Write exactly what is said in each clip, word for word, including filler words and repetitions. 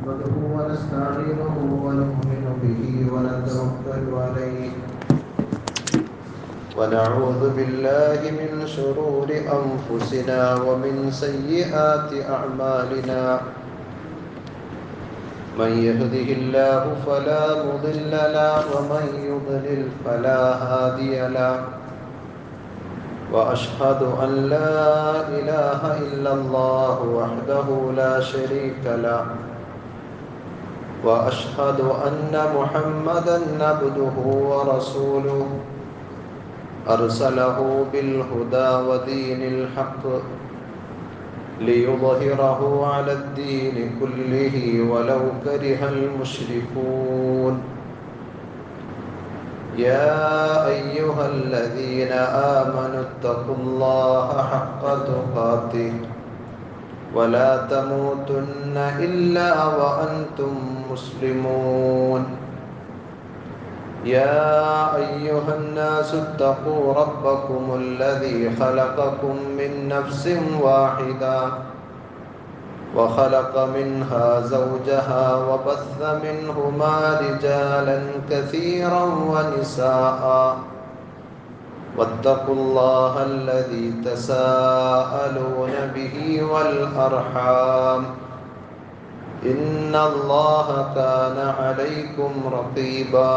نحمده ونستعينه ونؤمن به ونتوكل عليه ونعوذ بالله من شرور أنفسنا ومن سيئات أعمالنا من يهده الله فلا مضل له ومن يضلل فلا هادي له وأشهد أن لا إله إلا الله وحده لا شريك له وأشهد أن محمدا عبده ورسوله أرسله بالهدى ودين الحق ليظهره على الدين كله ولو كره المشركون يا أيها الذين آمنوا اتقوا الله حق تقاته ولا تموتن إلا وأنتم مسلمون يا أيها الناس اتقوا ربكم الذي خلقكم من نفس واحدة وخلق منها زوجها وبث منهما رجالا كثيرا ونساء واتقوا الله الذي تساءلون به والأرحام إن الله كان عليكم رقيبا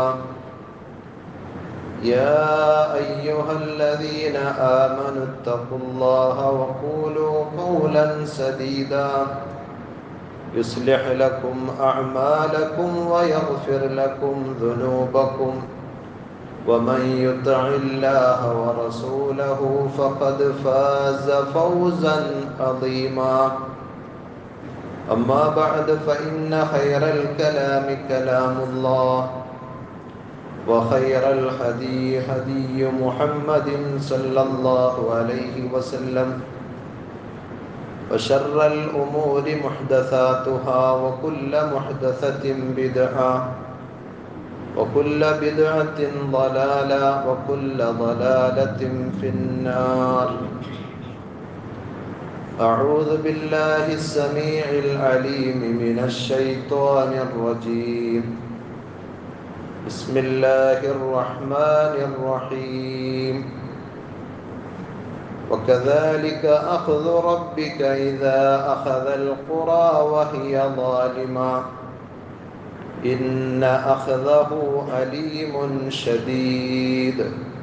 يا أيها الذين آمنوا اتقوا الله وقولوا قولا سديدا يصلح لكم أعمالكم ويغفر لكم ذنوبكم ومن يطع الله ورسوله فقد فاز فوزا عظيما أما بعد فإن خير الكلام كلام الله وخير الهدي هدي محمد صلى الله عليه وسلم وشر الأمور محدثاتها وكل محدثة بدعة وكل بدعة ضلالة وكل ضلالة في النار أعوذ بالله السميع العليم من الشيطان الرجيم بسم الله الرحمن الرحيم وكذلك أخذ ربك إذا أخذ القرى وهي ظالمة إن أخذه أليم شديد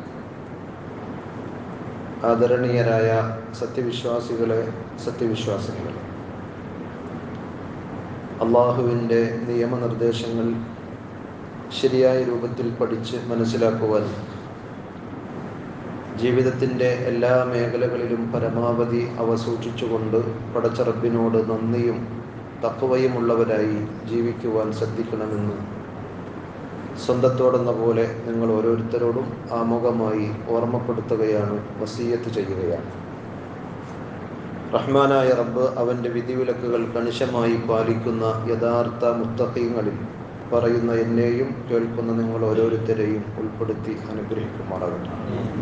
ആദരണീയരായ സത്യവിശ്വാസികളെ സത്യവിശ്വാസികളെ അള്ളാഹുവിൻ്റെ നിയമനിർദ്ദേശങ്ങൾ ശരിയായ രൂപത്തിൽ പഠിച്ച് മനസ്സിലാക്കുവാൻ ജീവിതത്തിൻ്റെ എല്ലാ മേഖലകളിലും പരമാവധി അവ സൂക്ഷിച്ചുകൊണ്ട് പടച്ച റബ്ബിനോട് നന്ദിയും തഖ്വയുമുള്ളവരായി ജീവിക്കുവാൻ ശ്രദ്ധിക്കണമെന്ന് സ്വന്തത്തോടെന്ന പോലെ നിങ്ങൾ ഓരോരുത്തരോടും ആമുഖമായി ഓർമ്മപ്പെടുത്തുകയാണ്, വസിയത്ത് ചെയ്യുകയാണ്. റഹ്മാനായ റബ്ബ് അവൻ്റെ വിധിവിലക്കുകൾ കണിശമായി പാലിക്കുന്ന യഥാർത്ഥ മുത്തഖീങ്ങളിൽ പറയുന്ന എന്നെയും കേൾക്കുന്ന നിങ്ങൾ ഓരോരുത്തരെയും ഉൾപ്പെടുത്തി അനുഗ്രഹിക്കുമാറാകട്ടെ.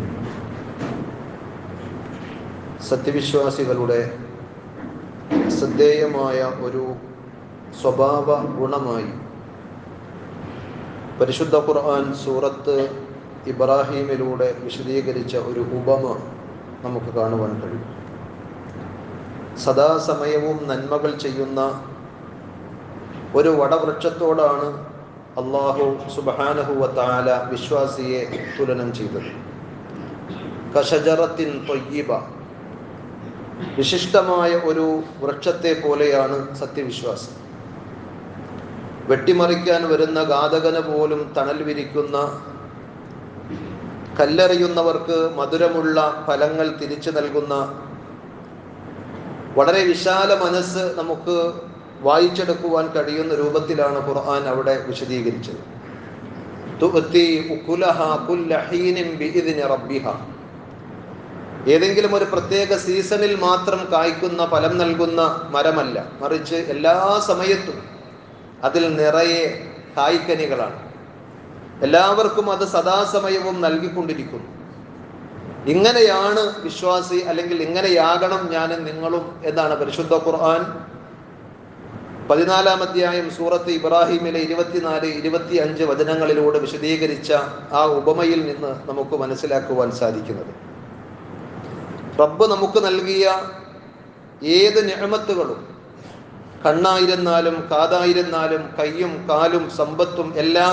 സത്യവിശ്വാസികളുടെ ശ്രദ്ധേയമായ ഒരു സ്വഭാവ ഗുണമായി പരിശുദ്ധ ഖുർആൻ സൂറത്ത് ഇബ്രാഹീമിലൂടെ വിശദീകരിച്ച ഒരു ഉപമ നമുക്ക് കാണുവാൻ കഴിയും. സദാസമയവും നന്മകൾ ചെയ്യുന്ന ഒരു വടവൃക്ഷത്തോടാണ് അല്ലാഹു സുബ്ഹാനഹു വ തആല വിശ്വാസിയെ തുലനം ചെയ്തത്. കശജറത്തിൻ ത്വയ്യിബ, വിശിഷ്ടമായ ഒരു വൃക്ഷത്തെ പോലെയാണ് സത്യവിശ്വാസി. വെട്ടിമറിക്കാൻ വരുന്ന ഘാതകന് പോലും തണൽ വിരിക്കുന്ന, കല്ലെറിയുന്നവർക്ക് മധുരമുള്ള ഫലങ്ങൾ തിരിച്ചു നൽകുന്ന വളരെ വിശാല മനസ്സ് നമുക്ക് വായിച്ചെടുക്കുവാൻ കഴിയുന്ന രൂപത്തിലാണ് ഖുർആൻ അവിടെ വിശദീകരിച്ചത്. തുഅതി ഉകുലഹാ കുല്ല ഹീനിൻ ബിഇദ്നി റബ്ബിഹാ, ഏതെങ്കിലും ഒരു പ്രത്യേക സീസണിൽ മാത്രം കായ്ക്കുന്ന ഫലം നൽകുന്ന മരമല്ല, മറിച്ച് എല്ലാ സമയത്തും അതിൽ നിറയെ കായ്ക്കനികളാണ്. എല്ലാവർക്കും അത് സദാസമയവും നൽകിക്കൊണ്ടിരിക്കുന്നു. ഇങ്ങനെയാണ് വിശ്വാസി, അല്ലെങ്കിൽ ഇങ്ങനെയാകണം ഞാനും നിങ്ങളും എന്നാണ് പരിശുദ്ധ ഖുർആൻ പതിനാലാം അധ്യായം സൂറത്ത് ഇബ്രാഹിമിലെ ഇരുപത്തിനാല് ഇരുപത്തി അഞ്ച് വചനങ്ങളിലൂടെ വിശദീകരിച്ച ആ ഉപമയിൽ നിന്ന് നമുക്ക് മനസ്സിലാക്കുവാൻ സാധിക്കുന്നത്, റബ്ബ് നമുക്ക് നൽകിയ ഏത് നിഅമത്തുകളും, കണ്ണായിരുന്നാലും കാതായിരുന്നാലും കയ്യും കാലും സമ്പത്തും എല്ലാം,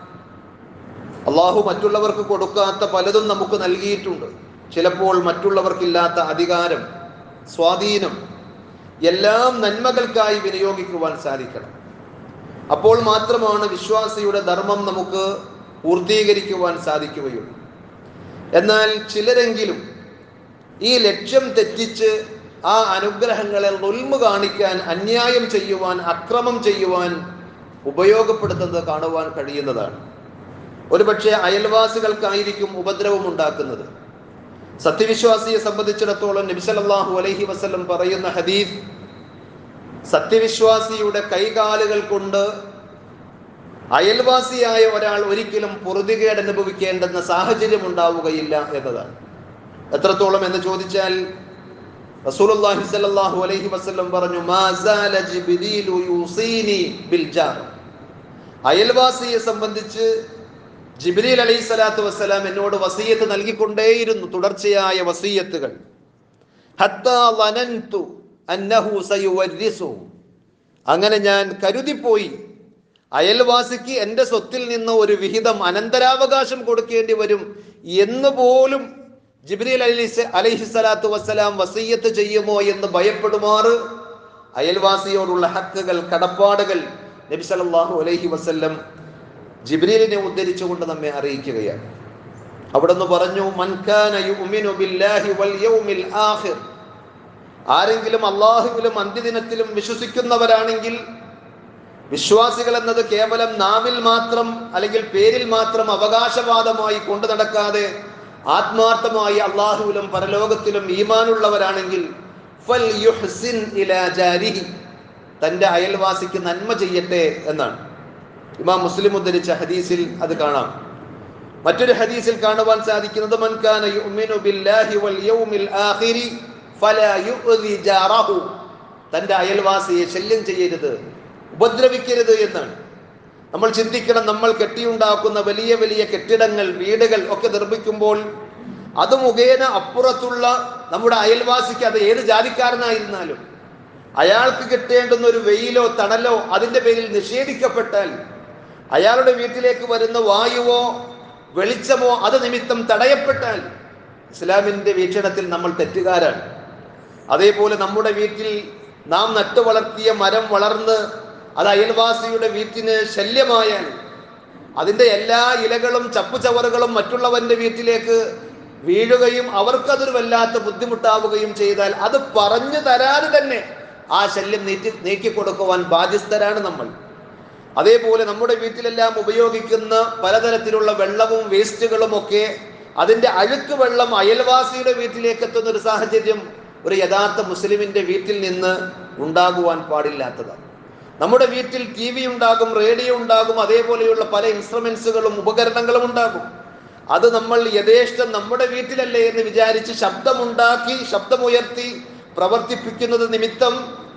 അള്ളാഹു മറ്റുള്ളവർക്ക് കൊടുക്കാത്ത പലതും നമുക്ക് നൽകിയിട്ടുണ്ട്. ചിലപ്പോൾ മറ്റുള്ളവർക്കില്ലാത്ത അധികാരം, സ്വാധീനം, എല്ലാം നന്മകൾക്കായി വിനിയോഗിക്കുവാൻ സാധിക്കണം. അപ്പോൾ മാത്രമാണ് വിശ്വാസിയുടെ ധർമ്മം നമുക്ക് പൂർത്തീകരിക്കുവാൻ സാധിക്കുകയുള്ളൂ. എന്നാൽ ചിലരെങ്കിലും ഈ ലക്ഷ്യം തെറ്റിച്ച് ആ അനുഗ്രഹങ്ങളെ ദുൽമ് കാണിക്കാൻ, അന്യായം ചെയ്യുവാൻ, അക്രമം ചെയ്യുവാൻ ഉപയോഗപ്പെടുത്തുന്നത് കാണുവാൻ കഴിയുന്നതാണ്. ഒരുപക്ഷെ അയൽവാസികൾക്കായിരിക്കും ഉപദ്രവം ഉണ്ടാക്കുന്നത്. സത്യവിശ്വാസിയെ സംബന്ധിച്ചിടത്തോളം നബി സല്ലല്ലാഹു അലൈഹി വസല്ലം പറയുന്ന ഹദീസ്, സത്യവിശ്വാസിയുടെ കൈകാലുകൾ കൊണ്ട് അയൽവാസിയായ ഒരാൾ ഒരിക്കലും പൊറുതികേട് അനുഭവിക്കേണ്ടെന്ന സാഹചര്യം ഉണ്ടാവുകയില്ല എന്നതാണ്. എത്രത്തോളം എന്ന് ചോദിച്ചാൽ റസൂലുള്ളാഹി സ്വല്ലല്ലാഹു അലൈഹി വസല്ലം പറഞ്ഞു, മാ സാല ജിബ്രീലു യൂസീനി ബിൽ ജാർ. അയൽവാസിയെ സംബന്ധിച്ച് ജിബ്രീൽ അലൈഹി സ്വലാത്തു വസ്സലാം എന്നോട് വസീയത്ത് നൽകിക്കൊണ്ടേയിരുന്നു, തുടർച്ചയായ വസീയത്തുകൾ. ഹത്താ ലനൻതു അന്നഹു സയുവരിസു. അങ്ങനെ ഞാൻ കരുതിപ്പോയി, അയൽവാസിക്ക് എൻ്റെ സ്വത്തിൽ നിന്ന് ഒരു വിഹിതം, അനന്തരാവകാശം കൊടുക്കേണ്ടി വരും എന്ന് പോലും ജിബ്രീൽ അലൈഹി സ്വലാത്തു വസ്സലാം വസീയത്ത് ചെയ്യുമോ എന്ന് ഭയപ്പെടുമാറ് അയൽവാസിയോടുള്ള ഹക്കുകൾ, കടപ്പാടുകൾ നബി സല്ലല്ലാഹു അലൈഹി വസല്ലം ജിബ്രീലിനെ ഉദ്ധരിച്ചുകൊണ്ട് നമ്മെ അറിയിക്കുകയാണ്. അവിടുന്ന് പറഞ്ഞു, മൻ കാന യുഅ്മിനു ബില്ലാഹി വൽ യൗമിൽ ആഖിർ. ആരെങ്കിലും അല്ലാഹുവിലും അന്ത്യദിനത്തിലും വിശ്വസിക്കുന്നവരാണെങ്കിൽ, വിശ്വാസികൾ എന്നത് കേവലം നാവിൽ മാത്രം അല്ലെങ്കിൽ പേരിൽ മാത്രം അവകാശവാദമായി കൊണ്ടു നടക്കാതെ ആത്മാർത്ഥമായി അല്ലാഹുവിലും പരലോകത്തിലും ഈമാനുള്ളവരാണെങ്കിൽ, ഫൽ യുഹ്സിൻ ഇലാ ജാരിഹി, തൻ്റെ അയൽവാസിക്ക് നന്മ ചെയ്യട്ടെ എന്നാണ് ഇമാം മുസ്ലിം ഉദ്ധരിച്ച ഹദീസിൽ അത് കാണാം. മറ്റൊരു ഹദീസിൽ കാണുവാൻ സാധിക്കുന്നത്, മൻ കാന യുഅ്മിനു ബില്ലാഹി വൽ യൗമിൽ ആഖിരി ഫലാ യുഅ്ദി ജാറഹു. തൻ്റെ അയൽവാസിയെ ശല്യം ചെയ്യരുത്, ഉപദ്രവിക്കരുത് എന്നാണ്. നമ്മൾ ചിന്തിക്കണം, നമ്മൾ കെട്ടിയുണ്ടാക്കുന്ന വലിയ വലിയ കെട്ടിടങ്ങൾ, വീടുകൾ ഒക്കെ നിർമ്മിക്കുമ്പോൾ അത് മുഖേന അപ്പുറത്തുള്ള നമ്മുടെ അയൽവാസിക്ക്, അത് ഏത് ജാതിക്കാരനായിരുന്നാലും, അയാൾക്ക് കിട്ടേണ്ടുന്ന ഒരു വെയിലോ തണലോ അതിൻ്റെ പേരിൽ നിഷേധിക്കപ്പെട്ടാൽ, അയാളുടെ വീട്ടിലേക്ക് വരുന്ന വായുവോ വെളിച്ചമോ അത് നിമിത്തം തടയപ്പെട്ടാൽ, ഇസ്ലാമിൻ്റെ വീക്ഷണത്തിൽ നമ്മൾ തെറ്റുകാരാണ്. അതേപോലെ നമ്മുടെ വീട്ടിൽ നാം നട്ടു വളർത്തിയ മരം വളർന്ന് അത് അയൽവാസിയുടെ വീട്ടിന് ശല്യമായാൽ, അതിൻ്റെ എല്ലാ ഇലകളും ചപ്പുചവറുകളും മറ്റുള്ളവന്റെ വീട്ടിലേക്ക് വീഴുകയും അവർക്കതൊരു വല്ലാത്ത ബുദ്ധിമുട്ടാവുകയും ചെയ്താൽ, അത് പറഞ്ഞു തരാതെ തന്നെ ആ ശല്യം നീക്കി നീക്കിക്കൊടുക്കുവാൻ ബാധ്യസ്ഥരാണ് നമ്മൾ. അതേപോലെ നമ്മുടെ വീട്ടിലെല്ലാം ഉപയോഗിക്കുന്ന പലതരത്തിലുള്ള വെള്ളവും വേസ്റ്റുകളും ഒക്കെ, അതിൻ്റെ അഴുക്ക് വെള്ളം അയൽവാസിയുടെ വീട്ടിലേക്ക് എത്തുന്ന ഒരു സാഹചര്യം ഒരു യഥാർത്ഥ മുസ്ലിമിന്റെ വീട്ടിൽ നിന്ന് ഉണ്ടാകുവാൻ പാടില്ലാത്തതാണ്. നമ്മുടെ വീട്ടിൽ ടി വി ഉണ്ടാകും, റേഡിയോ ഉണ്ടാകും, അതേപോലെയുള്ള പല ഇൻസ്ട്രുമെന്റ്സുകളും ഉപകരണങ്ങളും ഉണ്ടാകും. അത് നമ്മൾ യഥേഷ്ടം നമ്മുടെ വീട്ടിലല്ലേ എന്ന് വിചാരിച്ച് ശബ്ദമുണ്ടാക്കി, ശബ്ദമുയർത്തി പ്രവർത്തിപ്പിക്കുന്നത് നിമിത്തം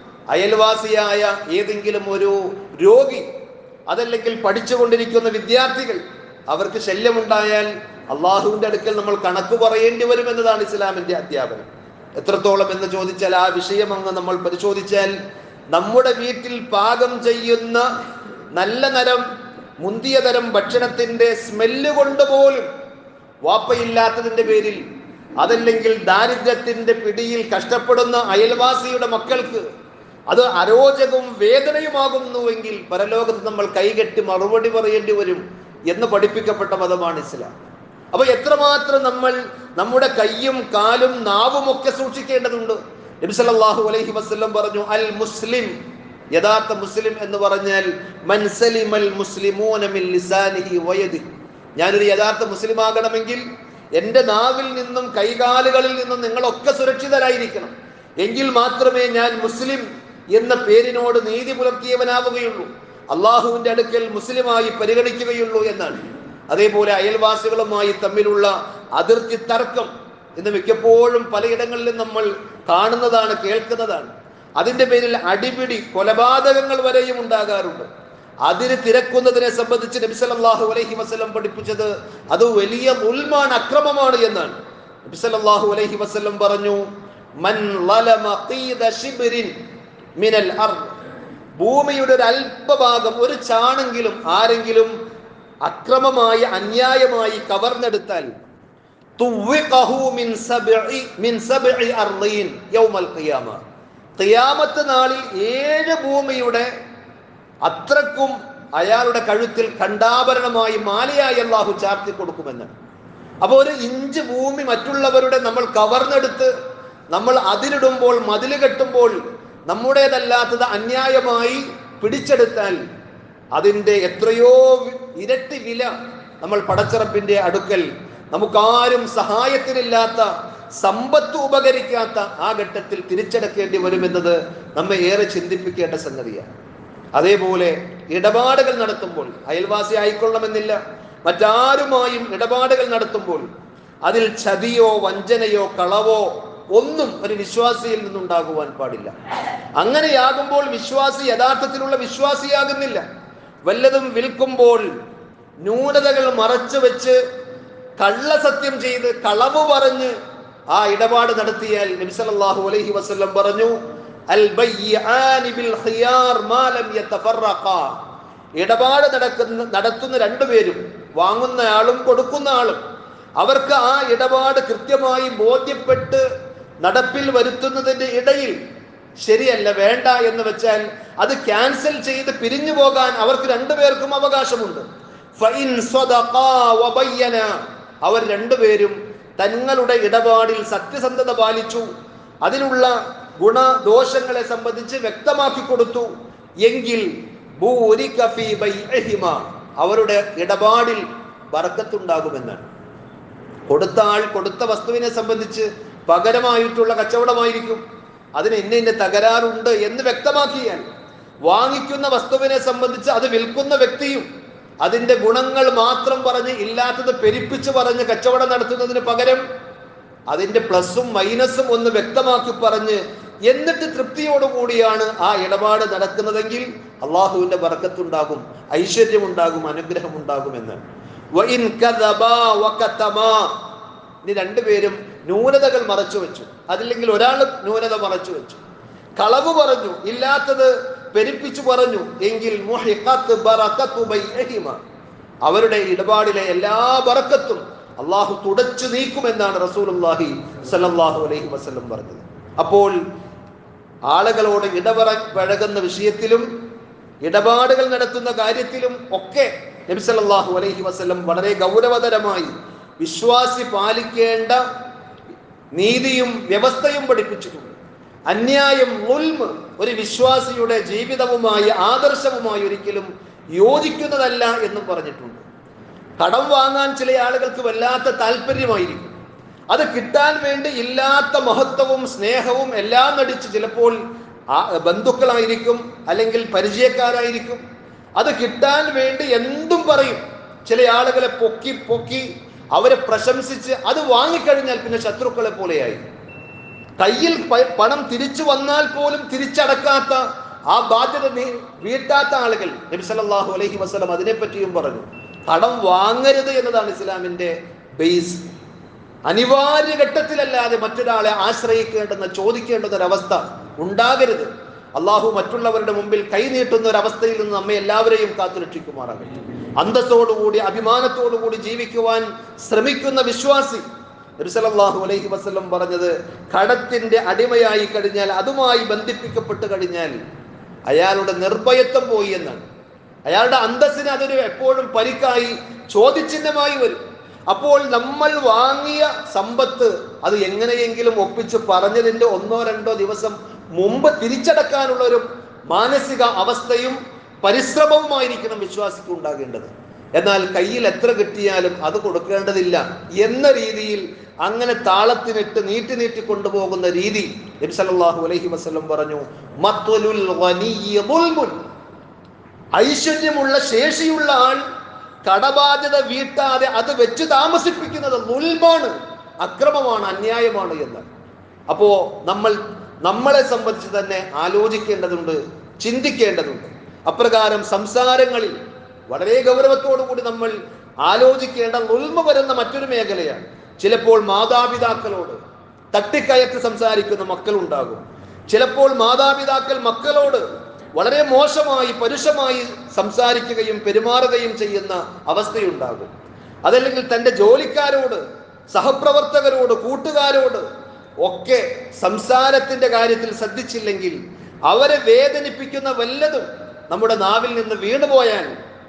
അയൽവാസിയായ ഏതെങ്കിലും ഒരു രോഗി, അതല്ലെങ്കിൽ പഠിച്ചുകൊണ്ടിരിക്കുന്ന വിദ്യാർത്ഥികൾ, അവർക്ക് ശല്യമുണ്ടായാൽ അള്ളാഹുവിന്റെ അടുക്കൽ നമ്മൾ കണക്ക് പറയേണ്ടി വരും എന്നതാണ് ഇസ്ലാമിന്റെ അധ്യാപനം. എത്രത്തോളം എന്ന് ചോദിച്ചാൽ, ആ വിഷയം അങ്ങ് നമ്മൾ പരിശോധിച്ചാൽ, നമ്മുടെ വീട്ടിൽ പാകം ചെയ്യുന്ന നല്ല തരം മുന്തിയ തരം ഭക്ഷണത്തിന്റെ സ്മെല്ല് കൊണ്ട് പോലും വാപ്പയില്ലാത്തതിന്റെ പേരിൽ, അതല്ലെങ്കിൽ ദാരിദ്ര്യത്തിന്റെ പിടിയിൽ കഷ്ടപ്പെടുന്ന അയൽവാസിയുടെ മക്കൾക്ക് അത് അരോചകവും വേദനയുമാകുന്നുവെങ്കിൽ പരലോകത്ത് നമ്മൾ കൈകെട്ടി മറുപടി പറയേണ്ടി വരും എന്ന് പഠിപ്പിക്കപ്പെട്ട മതമാണ് ഇസ്ലാം. അപ്പൊ എത്രമാത്രം നമ്മൾ നമ്മുടെ കയ്യും കാലും നാവും ഒക്കെ സൂക്ഷിക്കേണ്ടതുണ്ട്. നബി സല്ലല്ലാഹു അലൈഹി വസല്ലം പറഞ്ഞു, അൽ മുസ്ലിം, യഥാർത്ഥ മുസ്ലിം എന്ന് പറഞ്ഞാൽ മൻ സലിമൽ മുസ്ലിമൂന മിൻ ലിസാനിഹി വയദിഹി. ഞാനൊരു യഥാർത്ഥ മുസ്ലിം ആകണമെങ്കിൽ എൻ്റെ നാവിൽ നിന്നും കൈകാലുകളിൽ നിന്നും നിങ്ങളൊക്കെ സുരക്ഷിതരായിരിക്കണം. എങ്കിൽ മാത്രമേ ഞാൻ മുസ്ലിം എന്ന പേരിനോട് നീതി പുലർത്തിയവനാവുകയുള്ളൂ, അള്ളാഹുവിന്റെ അടുക്കൽ മുസ്ലിമായി പരിഗണിക്കുകയുള്ളൂ എന്നാണ്. അതേപോലെ അയൽവാസികളുമായി തമ്മിലുള്ള അതിർത്തി തർക്കം ഇന്ന് മിക്കപ്പോഴും പലയിടങ്ങളിലും നമ്മൾ കാണുന്നതാണ്, കേൾക്കുന്നതാണ്. അതിന്റെ പേരിൽ അടിപിടി, കൊലപാതകങ്ങൾ വരെയും ഉണ്ടാകാറുണ്ട്. അതിന് തിരക്കുന്നതിനെ സംബന്ധിച്ച് നബി സല്ലല്ലാഹു അലൈഹി വസല്ലം പഠിപ്പിച്ചത് അത് വലിയ ഉൽമാണ്, അക്രമമാണ് എന്നാണ്. നബി സല്ലല്ലാഹു അലൈഹി വസല്ലം പറഞ്ഞു, മൻ ലലമ ഖീദ ശിബ്രിൻ മിനൽ അർദ്, ഭൂമിയുടെ ഒരു അല്പഭാഗം, ഒരു ചാണെങ്കിലും ആരെങ്കിലും അക്രമമായി അന്യായമായി കവർന്നെടുത്താൽ തുവ്വിഖഹു മിൻ സബ്ഇ മിൻ സബ്ഇ അർളീൻ യൗമൽ ഖിയാമ, ഖിയാമത്ത് നാളിൽ ഏഴ് ഭൂമിയുടെ അത്രക്കും അയാളുടെ കഴുത്തിൽ ഖണ്ഡാഭരണമായി മാലയായി അല്ലാഹു ചാർത്തി കൊടുക്കുമെന്ന്. അപ്പോൾ ഒരു ഇഞ്ച് ഭൂമി മറ്റുള്ളവരുടെ നമ്മൾ കവർന്നെടുത്ത് നമ്മൾ അതിലിടുമ്പോൾ, മതിൽ കെട്ടുമ്പോൾ നമ്മുടേതല്ലാത്തത് അന്യായമായി പിടിച്ചെടുത്താൽ അതിൻ്റെ എത്രയോ ഇരട്ടി വില നമ്മൾ പടച്ചിറപ്പിന്റെ അടുക്കൽ നമുക്കാരും സഹായത്തിനില്ലാത്ത, സമ്പത്ത് ഉപകരിക്കാത്ത ആ ഘട്ടത്തിൽ തിരിച്ചടക്കേണ്ടി വരുമെന്നത് നമ്മെ ഏറെ ചിന്തിപ്പിക്കേണ്ട സംഗതിയാണ്. അതേപോലെ ഇടപാടുകൾ നടത്തുമ്പോൾ, അയൽവാസി ആയിക്കൊള്ളണമെന്നില്ല, മറ്റാരുമായും ഇടപാടുകൾ നടത്തുമ്പോൾ അതിൽ ചതിയോ വഞ്ചനയോ കളവോ ഒന്നും ഒരു വിശ്വാസിയിൽ നിന്നുണ്ടാകുവാൻ പാടില്ല. അങ്ങനെയാകുമ്പോൾ വിശ്വാസി യഥാർത്ഥത്തിലുള്ള വിശ്വാസിയാകുന്നില്ല. വല്ലതും വിൽക്കുമ്പോൾ ന്യൂനതകൾ മറച്ചു വെച്ച് കള്ളസത്യം ചെയ്ത് കളവ് പറഞ്ഞ് ആ ഇടപാട് നടത്തിയാൽ നബി സല്ലല്ലാഹു അലൈഹി വസല്ലം പറഞ്ഞു, അൽ ബയ്യാനി ബിൽ ഖിയാർ മാ ലം യതഫറഖാ, ഇടപാട് നടക്കുന്ന നടത്തുന്ന രണ്ടുപേരും, വാങ്ങുന്ന ആളും കൊടുക്കുന്ന ആളും, അവർക്ക് ആ ഇടപാട് കൃത്യമായി ബോധ്യപ്പെട്ട് നടപ്പിൽ വരുത്തുന്നതിന്റെ ഇടയിൽ ശരിയല്ല, വേണ്ട എന്ന് വെച്ചാൽ അത് ക്യാൻസൽ ചെയ്ത് പിരിഞ്ഞു പോകാൻ അവർക്ക് രണ്ടുപേർക്കും അവകാശമുണ്ട്. ഫഇൻ സദഖാ വബയ്യനാ, അവർ രണ്ടുപേരും തങ്ങളുടെ ഇടപാടിൽ സത്യസന്ധത പാലിച്ചു, അതിലുള്ള ഗുണദോഷങ്ങളെ സംബന്ധിച്ച് വ്യക്തമാക്കി കൊടുത്തു എങ്കിൽ ബൂരിക ഫീ ബൈഇഹിമാ, അവരുടെ ഇടപാടിൽ ബർക്കത്തുണ്ടാകുമെന്നാണ്. കൊടുത്ത ആൾ കൊടുത്ത വസ്തുവിനെ സംബന്ധിച്ച് പകരമായിട്ടുള്ള കച്ചവടമായിരിക്കും, അതിന് ഇന്ന ഇന്ന തകരാറുണ്ട് എന്ന് വ്യക്തമാക്കിയാൽ, വാങ്ങിക്കുന്ന വസ്തുവിനെ സംബന്ധിച്ച് അത് വിൽക്കുന്ന വ്യക്തിയും അതിന്റെ ഗുണങ്ങൾ മാത്രം പറഞ്ഞ് ഇല്ലാത്തത് പെരിപ്പിച്ച് പറഞ്ഞ് കച്ചവടം നടത്തുന്നതിന് പകരം അതിന്റെ പ്ലസും മൈനസും ഒന്ന് വ്യക്തമാക്കി പറഞ്ഞ് എന്നിട്ട് തൃപ്തിയോടുകൂടിയാണ് ആ ഇടപാട് നടക്കുന്നതെങ്കിൽ അള്ളാഹുവിന്റെ ബർക്കത്തുണ്ടാകും, ഐശ്വര്യമുണ്ടാകും, അനുഗ്രഹം ഉണ്ടാകുമെന്ന്. ഇനി രണ്ടുപേരും ന്യൂനതകൾ മറച്ചു വെച്ചു, അതില്ലെങ്കിൽ ഒരാൾ ന്യൂനത മറച്ചു വെച്ചു, കളവ് പറഞ്ഞു, ഇല്ലാത്തത് പെരുപ്പിച്ചു പറഞ്ഞു എങ്കിൽ മുഹിഖത്ത് ബറകത്തു ബൈഇഹിമാ, അവരുടെ ഇടപാടിലെ എല്ലാ ബറക്കത്തും അള്ളാഹു തുടച്ചു നീക്കുമെന്നാണ് റസൂലുള്ളാഹി സ്വല്ലല്ലാഹു അലൈഹി വസല്ലം പറഞ്ഞത്. അപ്പോൾ ആളുകളോട് ഇടപഴകുന്ന വിഷയത്തിലും ഇടപാടുകൾ നടത്തുന്ന കാര്യത്തിലും ഒക്കെ നബി സല്ലല്ലാഹു അലൈഹി വസല്ലം വളരെ ഗൗരവതരമായി വിശ്വാസി പാലിക്കേണ്ട നീതിയും വ്യവസ്ഥയും പഠിപ്പിച്ചിട്ടുണ്ട്. അന്യായം, ഉൽമ് ഒരു വിശ്വാസിയുടെ ജീവിതവുമായി ആദർശവുമായി ഒരിക്കലും യോജിക്കുന്നതല്ല എന്നും പറഞ്ഞിട്ടുണ്ട്. കടം വാങ്ങാൻ ചില ആളുകൾക്ക് വല്ലാത്ത താല്പര്യമായിരിക്കും, അത് കിട്ടാൻ വേണ്ടി ഇല്ലാത്ത മഹത്വവും സ്നേഹവും എല്ലാം നടിച്ച്, ചിലപ്പോൾ ബന്ധുക്കളായിരിക്കും അല്ലെങ്കിൽ പരിചയക്കാരായിരിക്കും, അത് കിട്ടാൻ വേണ്ടി എന്തും പറയും. ചില ആളുകളെ പൊക്കി പൊക്കി അവരെ പ്രശംസിച്ച് അത് വാങ്ങിക്കഴിഞ്ഞാൽ പിന്നെ ശത്രുക്കളെ പോലെയായി. കയ്യിൽ പണം തിരിച്ചു വന്നാൽ പോലും തിരിച്ചടക്കാത്ത, ആ ബാധ്യത വീട്ടാത്ത ആളുകൾ, നബി സല്ലല്ലാഹു അലൈഹി വസല്ലം അതിനെപ്പറ്റിയും പറഞ്ഞു. കടം വാങ്ങരുത് എന്നതാണ് ഇസ്ലാമിന്റെ ബേസ്. അനിവാര്യ ഘട്ടത്തിലല്ലാതെ മറ്റൊരാളെ ആശ്രയിക്കേണ്ടെന്ന, ചോദിക്കേണ്ടുന്ന ഒരവസ്ഥ ഉണ്ടാകരുത്. അള്ളാഹു മറ്റുള്ളവരുടെ മുമ്പിൽ കൈനീട്ടുന്ന ഒരവസ്ഥയിൽ നിന്ന് നമ്മെ എല്ലാവരെയും കാത്തുരക്ഷിക്കുമാറാകട്ടെ. അന്തസ്സോടുകൂടി അഭിമാനത്തോടുകൂടി ജീവിക്കുവാൻ ശ്രമിക്കുന്ന വിശ്വാസി, നബി സല്ലല്ലാഹു അലൈഹി വസല്ലം പറഞ്ഞത്, കടത്തിന്റെ അടിമയായി കഴിഞ്ഞാൽ, അതുമായി ബന്ധിപ്പിക്കപ്പെട്ട് കഴിഞ്ഞാൽ അയാളുടെ നിർഭയത്വം പോയി എന്നാണ്. അയാളുടെ അന്തസ്സിന് അതൊരു എപ്പോഴും പരിക്കായി, ചോദ്യചിഹ്നമായി വരും. അപ്പോൾ നമ്മൾ വാങ്ങിയ സമ്പത്ത് അത് എങ്ങനെയെങ്കിലും ഒപ്പിച്ച് പറഞ്ഞതിന്റെ ഒന്നോ രണ്ടോ ദിവസം മുമ്പ് തിരിച്ചടക്കാനുള്ള ഒരു മാനസിക അവസ്ഥയും പരിശ്രമവുമായിരിക്കണം വിശ്വാസിക്ക് ഉണ്ടാകേണ്ടത്. എന്നാൽ കയ്യിൽ എത്ര കിട്ടിയാലും അത് കൊടുക്കേണ്ടതില്ല എന്ന രീതിയിൽ അങ്ങനെ താളത്തിനിട്ട് നീട്ടി നീട്ടി കൊണ്ടുപോകുന്ന രീതി നബി സല്ലല്ലാഹു അലൈഹി വസല്ലം പറഞ്ഞു, മത്വലുൽ ഗനിയ്യി ദുൽമുൻ, ഐശ്വര്യമുള്ള ശേഷിയുള്ള ആൾ കടബാധ്യത വീട്ടാതെ അത് വെച്ച് താമസിപ്പിക്കുന്നത് ദുൽമാണ്, അക്രമമാണ്, അന്യായമാണ് എന്ന്. അപ്പോ നമ്മൾ നമ്മളെ സംബന്ധിച്ച് തന്നെ ആലോചിക്കേണ്ടതുണ്ട്, ചിന്തിക്കേണ്ടതുണ്ട്. അപ്രകാരം സംസാരങ്ങളിൽ വളരെ ഗൗരവത്തോടു കൂടി നമ്മൾ ആലോചിക്കേണ്ട ഉൾമ വരുന്ന മറ്റൊരു മേഖലയാണ്. ചിലപ്പോൾ മാതാപിതാക്കളോട് തട്ടിക്കയറ്റ് സംസാരിക്കുന്ന മക്കളുണ്ടാകും. ചിലപ്പോൾ മാതാപിതാക്കൾ മക്കളോട് വളരെ മോശമായി പരുഷമായി സംസാരിക്കുകയും പെരുമാറുകയും ചെയ്യുന്ന അവസ്ഥയുണ്ടാകും. അതല്ലെങ്കിൽ തൻ്റെ ജോലിക്കാരോട്, സഹപ്രവർത്തകരോട്, കൂട്ടുകാരോട് ഒക്കെ സംസാരത്തിന്റെ കാര്യത്തിൽ ശ്രദ്ധിച്ചില്ലെങ്കിൽ അവരെ വേദനിപ്പിക്കുന്ന വല്ലതും നമ്മുടെ നാവിൽ നിന്ന് വീണുപോയാൽ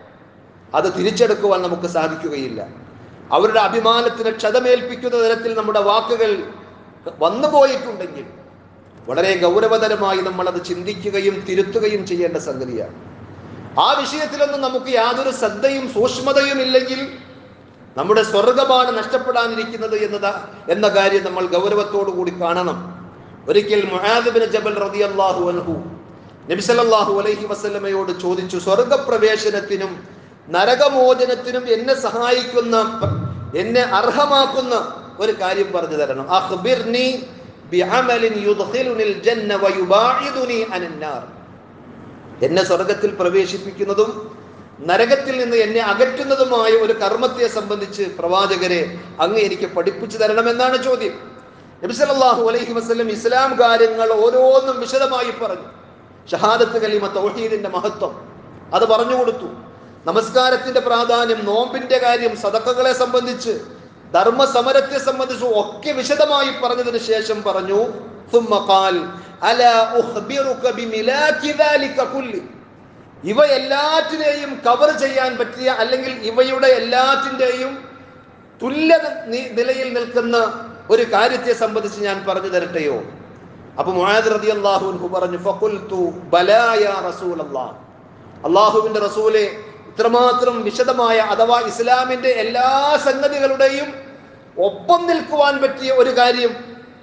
അത് തിരിച്ചെടുക്കുവാൻ നമുക്ക് സാധിക്കുകയില്ല. അവരുടെ അഭിമാനത്തിന് ക്ഷതമേൽപ്പിക്കുന്ന തരത്തിൽ നമ്മുടെ വാക്കുകൾ വന്നുപോയിട്ടുണ്ടെങ്കിൽ വളരെ ഗൗരവതരമായി നമ്മൾ അത് ചിന്തിക്കുകയും തിരുത്തുകയും ചെയ്യേണ്ട സംഗതിയാണ്. ആ വിഷയത്തിലൊന്നും നമുക്ക് യാതൊരു ശ്രദ്ധയും സൂക്ഷ്മതയും ഇല്ലെങ്കിൽ നമ്മുടെ സ്വർഗമാണ് നഷ്ടപ്പെടാനിരിക്കുന്നത് എന്നതാ എന്ന കാര്യം നമ്മൾ ഗൗരവത്തോടു കൂടി കാണണം. ഒരിക്കൽ മുആദ് ഇബ്നു ജബൽ റളിയല്ലാഹു അൻഹു നബി സല്ലല്ലാഹു അലൈഹി വസല്ലമയോട് ചോദിച്ചു, സ്വർഗപ്രവേശനത്തിനും നരകമോചനത്തിനും എന്നെ സഹായിക്കുന്ന, എന്നെ അർഹമാക്കുന്ന ഒരു കാര്യം പറഞ്ഞു തരണം. അഖ്ബിർനി ബിഅമലിൻ യുദ്ഖിലുനിൽ ജന്ന വയുബാഇദുനി അനിന്നാർ. എന്നെ സ്വർഗത്തിൽ പ്രവേശിപ്പിക്കുന്നതും നരകത്തിൽ നിന്ന് എന്നെ അകറ്റുന്നതുമായ ഒരു കർമ്മത്തെ സംബന്ധിച്ച് പ്രവാചകരെ അങ്ങ് എനിക്ക് പഠിപ്പിച്ചു തരണമെന്നാണ് ചോദ്യം. നബി സല്ലല്ലാഹു അലൈഹി വസല്ലം ഇസ്ലാം കാര്യങ്ങൾ ഓരോന്നും വിശദമായി പറഞ്ഞു. ഷഹാദത്ത് കലിമ, തൗഹീദിന്റെ മഹത്വം അത് പറഞ്ഞു കൊടുത്തു. നമസ്കാരത്തിന്റെ പ്രാധാന്യം, നോമ്പിന്റെ കാര്യം, സദഖകളെ സംബന്ധിച്ച്, ധർമ്മസമരത്തെ സംബന്ധിച്ച് ഒക്കെ വിശദമായി പറഞ്ഞതിന് ശേഷം പറഞ്ഞു, ثم قال الا اخبرك بملاك ذلك كله. ഇവ എല്ലാറ്റിനെയും കവർ ചെയ്യാൻ പറ്റിയ, അല്ലെങ്കിൽ ഇവയുടെ എല്ലാറ്റിൻ്റെയും തുല്യ നിലയിൽ നിൽക്കുന്ന ഒരു കാര്യത്തെ സംബന്ധിച്ച് ഞാൻ പറഞ്ഞു തരട്ടെയോ? അപ്പൊ മുആദ് റളിയല്ലാഹു അൻഹു പറഞ്ഞു, ഫഖുൽതു ബലാ യാ റസൂലല്ലാഹ്. അല്ലാഹുവിന്റെ റസൂലേ, ഇത്രമാത്രം വിശദമായ അഥവാ ഇസ്ലാമിന്റെ എല്ലാ സംഗതികളുടെയും ഒപ്പം നിൽക്കുവാൻ പറ്റിയ ഒരു കാര്യം.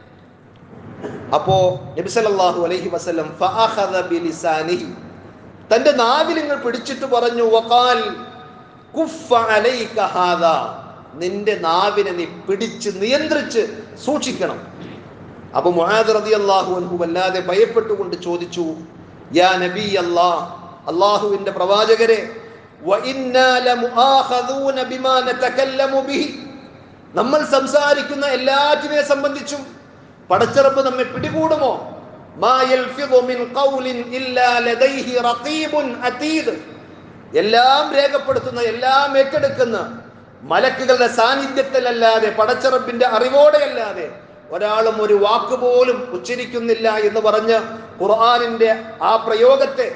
അപ്പോ നബി സല്ലല്ലാഹു അലൈഹി വസല്ലം ഫഅഖദ ബിലിസാനിഹി, തന്റെ നാവിലിങ്ങൾ പിടിച്ചിട്ട് പറഞ്ഞു, വഖാൽ കുഫ അലൈക ഹാദാ, നിന്റെ നാവിനെ നീ പിടിച്ച് നിയന്ത്രിച്ച് സൂക്ഷിക്കണം. അപ്പൊ മുആദ് റളിയല്ലാഹു അൻഹു വല്ലാതെ ഭയപ്പെട്ടുകൊണ്ട് ചോദിച്ചു, യാ നബി അല്ലാഹ്, അല്ലാഹുവിന്റെ പ്രവാചകരെ, വഇന്നാ ലമുആഖദൂന ബിമാ നതകല്ലമു ബിഹി, നമ്മൾ സംസാരിക്കുന്ന എല്ലാറ്റിനെ സംബന്ധിച്ചും പടച്ചറബ് നമ്മെ പിടികൂടുമോ? മാ യൽഫിദു മിൻ ഖൗലിൻ ഇല്ലാ ലദൈഹി റഖീബുൻ അതീദ്, എല്ലാം രേഖപ്പെടുത്തുന്ന, എല്ലാം ഏറ്റെടുക്കുന്ന മലക്കുകളുടെ സാന്നിധ്യത്തിലല്ലാതെ, പടച്ചറബിന്റെ അറിവോടെയല്ലാതെ ഒരാളും ഒരു വാക്ക് പോലും ഉച്ചരിക്കുന്നില്ല എന്ന് പറഞ്ഞ് ഖുർആനിന്റെ ആ പ്രയോഗത്തെ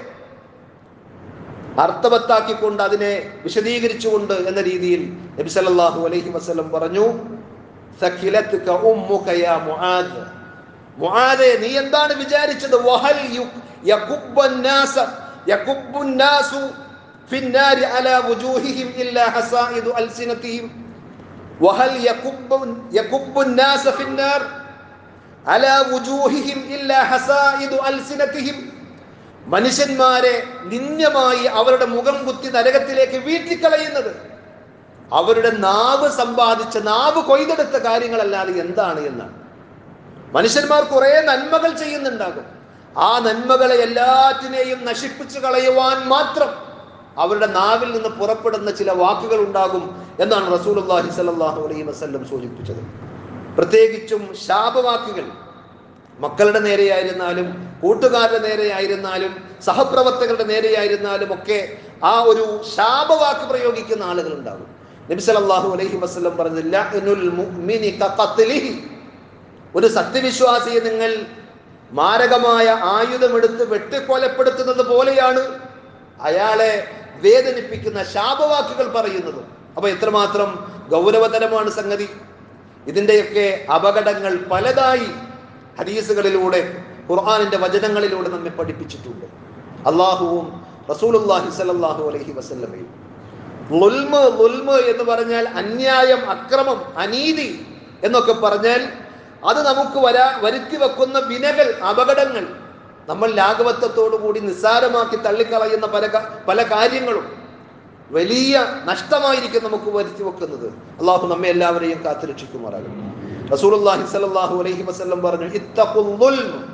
അർത്ഥവത്താക്കിക്കൊണ്ട് അതിനെ വിശദീകരിച്ചുകൊണ്ട് എന്ന രീതിയിൽ നബി സല്ലല്ലാഹു അലൈഹി വസല്ലം പറഞ്ഞു, സഖിലതുക ഉമ്മുക യാ മുആദ്, മുആദേ നീ എന്താണ് വിചാരിച്ചത്? വഹൽ യകുബ്ബൻ നാസ യകുബ്ബുൻ നാസു ഫിന്നാരി അലാ വുജൂഹിഹിം ഇല്ലാ ഹസായിദു അൽസിനതിഹിം വഹൽ യകുബ്ബുൻ യകുബ്ബുൻ നാസ ഫിന്നാർ അലാ വുജൂഹിഹിം ഇല്ലാ ഹസായിദു അൽസിനതിഹിം, മനുഷ്യന്മാരെ നിന്ദ്യമായി അവരുടെ മുഖം കുത്തി നരകത്തിലേക്ക് വീഴ്ത്തിക്കളയുന്നത് അവരുടെ നാവ് സമ്പാദിച്ച, നാവ് കൊയ്തെടുത്ത കാര്യങ്ങളല്ലാതെ എന്താണ് എന്നാണ്. മനുഷ്യന്മാർ കുറെ നന്മകൾ ചെയ്യുന്നുണ്ടാകും, ആ നന്മകളെ എല്ലാറ്റിനെയും നശിപ്പിച്ചു കളയുവാൻ മാത്രം അവരുടെ നാവിൽ നിന്ന് പുറപ്പെടുന്ന ചില വാക്കുകൾ ഉണ്ടാകും എന്നാണ് റസൂലുള്ളാഹി സ്വല്ലല്ലാഹു അലൈഹി വസല്ലം സൂചിപ്പിച്ചത്. പ്രത്യേകിച്ചും ശാപവാക്കുകൾ, മക്കളുടെ നേരെയായിരുന്നാലും കൂട്ടുകാരുടെ നേരെയായിരുന്നാലും സഹപ്രവർത്തകരുടെ നേരെയായിരുന്നാലും ഒക്കെ ആ ഒരു ശാപവാക്ക് പ്രയോഗിക്കുന്ന ആളുകൾ ഉണ്ടാകും. നബി സല്ലല്ലാഹു അലൈഹി വസല്ലം പറഞ്ഞു, ലഅ്നുൽ മുഅ്മിനി കഖത്ലിഹി, ഒരു സത്യവിശ്വാസിയെ നിങ്ങൾ മാരകമായ ആയുധമെടുത്ത് വെട്ടിക്കൊലപ്പെടുത്തുന്നത് പോലെയാണ് അയാളെ വേദനിപ്പിക്കുന്ന ശാപവാക്കുകൾ പറയുന്നത്. അപ്പൊ എത്രമാത്രം ഗൗരവതരമാണ് സംഗതി. ഇതിൻ്റെയൊക്കെ അപകടങ്ങൾ പലതായി ഹദീസുകളിലൂടെ, ഖുർആനിന്റെ വചനങ്ങളിലൂടെ നമ്മെ പഠിപ്പിച്ചിട്ടുണ്ട്. അള്ളാഹുവും റസൂലുള്ളാഹി സ്വല്ലല്ലാഹു അലൈഹി വസല്ലമയും ളുൽമ് ളുൽമ് എന്ന് പറഞ്ഞാൽ അന്യായം, അക്രമം, അനീതി എന്നൊക്കെ പറഞ്ഞാൽ അത് നമുക്ക് വരാ വരുത്തി വെക്കുന്ന വിനകൾ, അപകടങ്ങൾ, നമ്മൾ ലാഘവത്വത്തോടു കൂടി നിസ്സാരമാക്കി തള്ളിക്കളയുന്ന പല പല കാര്യങ്ങളും വലിയ നഷ്ടമായിരിക്കും നമുക്ക് വരുത്തി വെക്കുന്നത്. അള്ളാഹു നമ്മെ എല്ലാവരെയും കാത്തുരക്ഷിക്കുമാറാകട്ടെ. റസൂലുള്ളാഹി സ്വല്ലല്ലാഹു അലൈഹി വസല്ലം പറഞ്ഞു, ഇത്തഖുൽ ളുൽമ്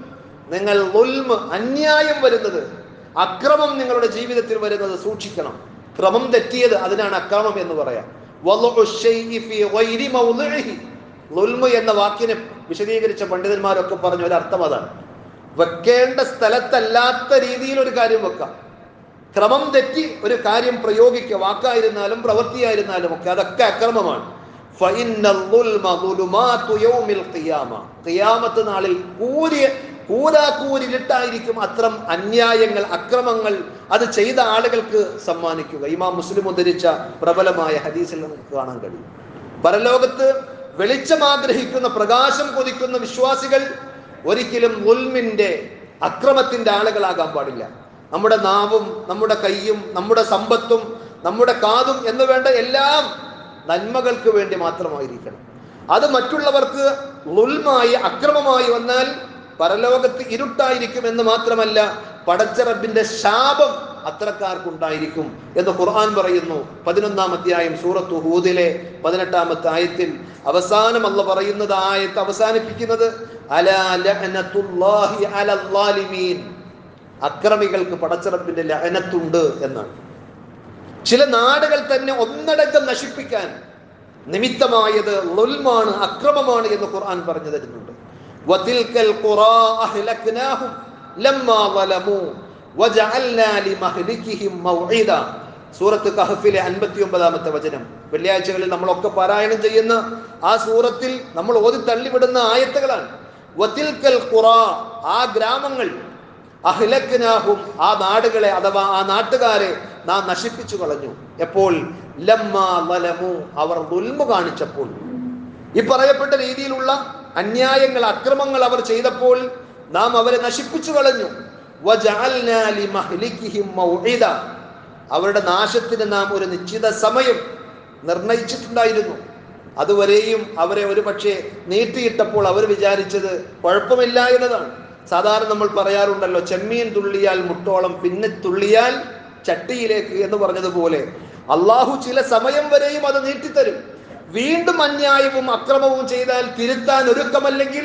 നിങ്ങൾ ളുൽമ്, അന്യായം വരുന്നത്, അക്രമം നിങ്ങളുടെ ജീവിതത്തിൽ വരുന്നത് സൂക്ഷിക്കണം. ക്രമം തെറ്റിയത്, അതിനാണ് അക്രമം എന്ന് പറയാം. ളുൽമ് എന്ന വാക്കിനെ വിശദീകരിച്ച പണ്ഡിതന്മാരൊക്കെ പറഞ്ഞ ഒരർത്ഥം അതാണ്. വെക്കേണ്ട സ്ഥലത്തല്ലാത്ത രീതിയിൽ ഒരു കാര്യം വെക്കാം, ക്രമം തെറ്റി ഒരു കാര്യം പ്രയോഗിക്കുക, വാക്കായിരുന്നാലും പ്രവൃത്തിയായിരുന്നാലും ഒക്കെ, അതൊക്കെ അക്രമമാണ്. ഖിയാമത്ത് നാളിൽ കൂരിയ കൂരാക്കൂരിട്ടായിരിക്കും അത്തരം അന്യായങ്ങൾ, അക്രമങ്ങൾ അത് ചെയ്ത ആളുകൾക്ക് സമ്മാനിക്കുക. ഇമാം മുസ്ലിം ഉദ്ധരിച്ച പ്രബലമായ ഹദീസിൽ നമുക്ക് കാണാൻ കഴിയും. പരലോകത്ത് വെളിച്ചം ആഗ്രഹിക്കുന്ന, പ്രകാശം കൊതിക്കുന്ന വിശ്വാസികൾ ഒരിക്കലും ളുൽമിന്റെ, അക്രമത്തിന്റെ ആളുകളാകാൻ പാടില്ല. നമ്മുടെ നാവും നമ്മുടെ കൈയും നമ്മുടെ സമ്പത്തും നമ്മുടെ കാതും എന്ന് വേണ്ട എല്ലാം നന്മകൾക്ക് വേണ്ടി മാത്രമായിരിക്കണം. അത് മറ്റുള്ളവർക്ക് ളുൽമായി, അക്രമമായി വന്നാൽ പരലോകത്ത് ഇരുട്ടായിരിക്കും എന്ന് മാത്രമല്ല, പടച്ച റബ്ബിന്റെ ശാപം അത്രക്കാർക്കുണ്ടായിരിക്കും എന്ന് ഖുർആൻ പറയുന്നു. പതിനൊന്നാം അധ്യായം സൂറത്തു ഹൂദിലെ പതിനെട്ടാമത്തെ ആയത്തിൽ അവസാനം അല്ലാഹു പറയുന്നത്, ആയത്ത് അവസാനിപ്പിക്കുന്നത് അലാ ലഅനത്തുല്ലാഹി അലൽ ളാലിമീൻ, അക്രമികൾക്ക് പടച്ച റബ്ബിന്റെ ലഅനത്തുണ്ട് എന്നാണ്. ചില നാടുകൾ തന്നെ ഒന്നടങ്കം നശിപ്പിക്കാൻ നിമിത്തമായത് ളുൽമാണ്, അക്രമമാണ് എന്ന് ഖുർആൻ പറഞ്ഞു തരുന്നുണ്ട്. വതിൽകൽ ഖുറാ അഹ്ലക്നാഹും ലമ്മാ ളലമൂ വജഅൽനാ ലിമഹ്ലികിഹിം മൗഇദ, സൂറത്ത് കഹ്ഫിലെ അൻപത്തിയൊമ്പതാമത്തെ വചനം. വെള്ളിയാഴ്ചകളിൽ നമ്മളൊക്കെ പാരായണം ചെയ്യുന്ന ആ സൂറത്തിൽ നമ്മൾ ഓതി തള്ളിവിടുന്ന ആയത്തുകളാണ്. വതിൽകൽ ഖുറാ, ആ ഗ്രാമങ്ങൾ, അഹ്ലക്നാഹും, ആ നാടുകളെ അഥവാ ആ നാട്ടുകാരെ നാം നശിപ്പിച്ചു കളഞ്ഞു. എപ്പോൾ? ലമ്മാ ളലമൂ, അവർ ദുൽമ കാണിച്ചപ്പോൾ, ഈ പറയപ്പെട്ട രീതിയിലുള്ള അന്യായങ്ങൾ, അക്രമങ്ങൾ അവർ ചെയ്തപ്പോൾ നാം അവരെ നശിപ്പിച്ചു കളഞ്ഞു. വജഅൽനാ ലിമഹ്ലികിഹിം മൗഇദ, അവരുടെ നാശത്തിന് നാം ഒരു നിശ്ചിത സമയം നിർണയിച്ചിട്ടുണ്ടായിരുന്നു. അതുവരെയും അവരെ ഒരു പക്ഷേ നീട്ടിയിട്ടപ്പോൾ അവർ വിചാരിച്ചത് കുഴപ്പമില്ല എന്നതാണ്. സാധാരണ നമ്മൾ പറയാറുണ്ടല്ലോ, ചെമ്മീൻ തുള്ളിയാൽ മുട്ടോളം, പിന്നെ തുള്ളിയാൽ ചട്ടിയിലേക്ക് എന്ന് പറഞ്ഞതുപോലെ അള്ളാഹു ചില സമയം വരെയും അത് നീട്ടിത്തരും. വീണ്ടും അന്യായവും അക്രമവും ചെയ്താൽ തിരുത്താൻ ഒരുക്കമല്ലെങ്കിൽ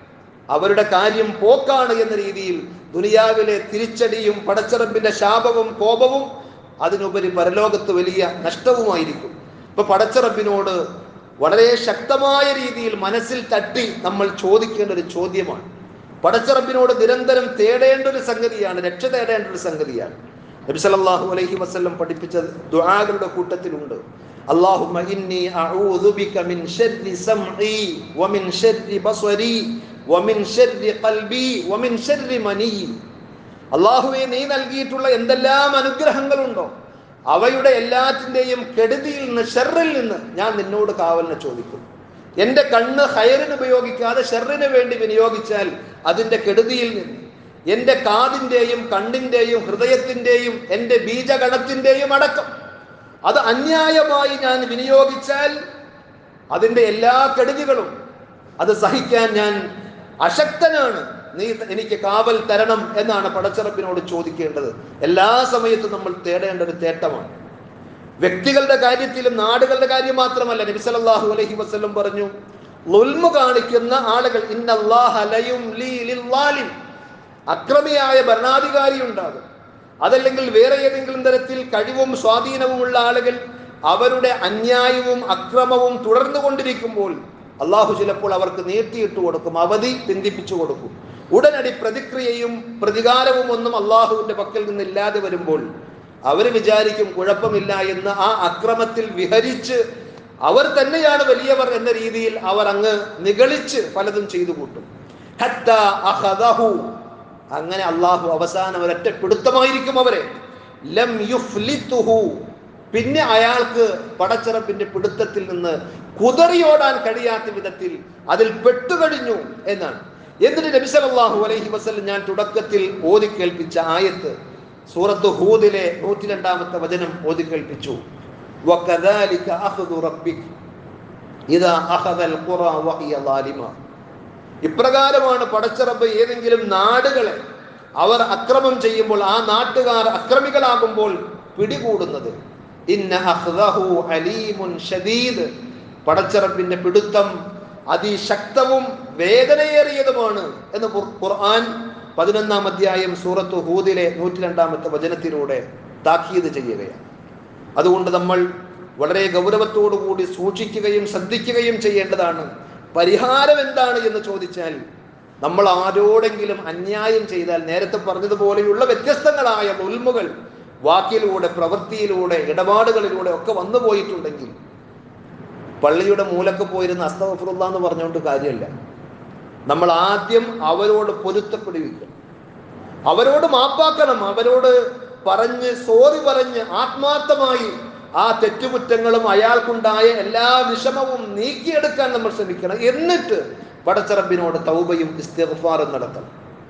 അവരുടെ കാര്യം പോക്കാണ് എന്ന രീതിയിൽ ദുനിയാവിലെ തിരിച്ചടിയും പടച്ചറബിന്റെ ശാപവും കോപവും അതിനുപരി പരലോകത്ത് വലിയ നഷ്ടവുമായിരിക്കും. ഇപ്പൊ പടച്ചറബിനോട് വളരെ ശക്തമായ രീതിയിൽ മനസ്സിൽ തട്ടി നമ്മൾ ചോദിക്കേണ്ട ഒരു ചോദ്യമാണ്. പടച്ചറബിനോട് നിരന്തരം തേടേണ്ട ഒരു സംഗതിയാണ്, രക്ഷ തേടേണ്ട ഒരു സംഗതിയാണ്. നബി സല്ലല്ലാഹു അലൈഹി വസല്ലം പഠിപ്പിച്ച ദുആകളുടെ കൂട്ടത്തിലുണ്ട്, അല്ലാഹുമ്മ ഇന്നി അഊദു ബിക മിൻ ശർരി സംഇ വമിൻ ശർരി ബസ്വരി വമിൻ ശർരി ഖൽബി വമിൻ ശർരി മനി. അല്ലാഹുവേ, നീ നൽകിയിട്ടുള്ള എന്തെല്ലാം അനുഗ്രഹങ്ങളുണ്ടോ അവയുടെ എല്ലാറ്റിന്റെയും കെടുതിയിൽ നിന്ന്, ഷർറിൽ നിന്ന് ഞാൻ നിന്നോട് കാവലിനെ ചോദിക്കുന്നു. എൻ്റെ കണ്ണ് ഹൈറിന് ഉപയോഗിക്കാതെ ഷർറിന് വേണ്ടി വിനിയോഗിച്ചാൽ അതിൻ്റെ കെടുതിയിൽ നിന്ന്, എൻ്റെ കാതിൻ്റെയും കണ്ണിൻ്റെയും ഹൃദയത്തിൻ്റെയും എൻ്റെ ബീജഗണത്തിൻ്റെയും അടക്കം അത് അന്യായമായി ഞാൻ വിനിയോഗിച്ചാൽ അതിൻ്റെ എല്ലാ കെടുതികളും അത് സഹിക്കാൻ ഞാൻ അശക്തനാണ്, നീ എനിക്ക് കാവൽ തരണം എന്നാണ് പടച്ചറബിനോട് ചോദിക്കേണ്ടത്. എല്ലാ സമയത്തും നമ്മൾ തേടേണ്ട ഒരു തേട്ടമാണ്. വ്യക്തികളുടെ കാര്യത്തിലും നാടുകളുടെ കാര്യം മാത്രമല്ല. നബി സല്ലല്ലാഹു അലൈഹി വസല്ലം പറഞ്ഞു, ളുൽമ കാണിക്കുന്ന ആളുകൾ, ഇന്നല്ലാഹ ലയുംലി ലിൽവാലിം, അക്രമിയായ ഭരണാധികാരി ഉണ്ടാകും, അതല്ലെങ്കിൽ വേറെ ഏതെങ്കിലും തരത്തിൽ കഴിവും സ്വാധീനവുമുള്ള ആളുകൾ അവരുടെ അന്യായവും അക്രമവും തുടർന്നു കൊണ്ടിരിക്കുമ്പോൾ അള്ളാഹു ചിലപ്പോൾ അവർക്ക് നീട്ടിയിട്ട് കൊടുക്കും, അവധി പിന്തിപ്പിച്ചു കൊടുക്കും. ഉടനടി പ്രതിക്രിയയും പ്രതികാരവും ഒന്നും അള്ളാഹുവിന്റെ പക്കൽ നിന്നില്ലാതെ വരുമ്പോൾ അവർ വിചാരിക്കും കുഴപ്പമില്ല എന്ന്. ആ അക്രമത്തിൽ വിഹരിച്ച് അവർ തന്നെയാണ് വലിയവർ എന്ന രീതിയിൽ അവർ അങ്ങ് നിഗളിച്ച് പലതും ചെയ്തു കൂട്ടും. ഹത്താ അഖദഹു, അങ്ങനെ അള്ളാഹു അവസാനം ഒരൊറ്റ പിടുത്തമായിരിക്കും അവരെ. ലം യുഫ്ലിതുഹു, പിന്നെ അയാൾക്ക് പടച്ചറപ്പിന്റെ പിടുത്തത്തിൽ നിന്ന് കുതറിയോടാൻ കഴിയാത്ത വിധത്തിൽ അതിൽ പെട്ടുകഴിഞ്ഞു എന്നാണ്. എന്നിട്ട് നബി സല്ലല്ലാഹു അലൈഹി വസല്ലം ഞാൻ തുടക്കത്തിൽ ഓതി കേൾപ്പിച്ച ആയത്ത് സൂറത്ത് ഹൂദിലെ നൂറ്റി രണ്ടാമത്തെ വചനം ഓതി കേൾപ്പിച്ചു. വകദാലിക അഖ്ദു റബ്ബിക് ഇദാ അഖദൽ ഖുറാ വഹിയ ളാലിമ. ഇപ്രകാരമാണ് പടച്ചറബ് ഏതെങ്കിലും നാടുകളെ അവർ അക്രമം ചെയ്യുമ്പോൾ, ആ നാട്ടുകാർ അക്രമികളാകുമ്പോൾ പിടികൂടുന്നത്. ഇന്ന അഖ്ദഹു അലീമുൻ ഷദീദ്, പടച്ചറബിന്റെ പിടുത്തം അതിശക്തവും വേദനയേറിയതുമാണ് എന്ന് ഖുർആൻ പതിനൊന്നാം അധ്യായം സൂറത്ത് ഹൂദിലെ നൂറ്റി രണ്ടാമത്തെ വചനത്തിലൂടെ താക്കീത് ചെയ്യുകയാണ്. അതുകൊണ്ട് നമ്മൾ വളരെ ഗൗരവത്തോടു കൂടി സൂക്ഷിക്കുകയും ശ്രദ്ധിക്കുകയും ചെയ്യേണ്ടതാണ്. പരിഹാരം എന്താണ് എന്ന് ചോദിച്ചാൽ, നമ്മൾ ആരോടെങ്കിലും അന്യായം ചെയ്താൽ, നേരത്തെ പറഞ്ഞതുപോലെയുള്ള വ്യത്യസ്തങ്ങളായ ദുൽമുകൾ വാക്കിലൂടെ, പ്രവൃത്തിയിലൂടെ, ഇടപാടുകളിലൂടെ ഒക്കെ വന്നു പോയിട്ടുണ്ടെങ്കിൽ, പള്ളിയുടെ മൂലക്ക് പോയിരുന്ന അസ്തഗ്ഫിറുല്ലാഹ് എന്ന് പറഞ്ഞുകൊണ്ട് കാര്യമില്ല. നമ്മൾ ആദ്യം അവരോട് പൊരുത്തപ്പെടുവിക്കണം, അവരോട് മാപ്പാക്കണം, അവരോട് പറഞ്ഞ് സോറി പറഞ്ഞ് ആത്മാർത്ഥമായി ആ തെറ്റുകുറ്റങ്ങളും അയാൾക്കുണ്ടായ എല്ലാ വിഷമവും നീക്കിയെടുക്കാൻ നമ്മൾ ശ്രമിക്കണം. എന്നിട്ട് പടച്ചറബിനോട് തൗബയും ഇസ്തിഗ്ഫാറും നടത്തണം.